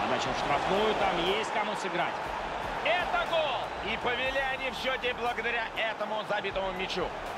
Подача в штрафную, там есть кому сыграть. Это гол! И повели они в счете благодаря этому забитому мячу.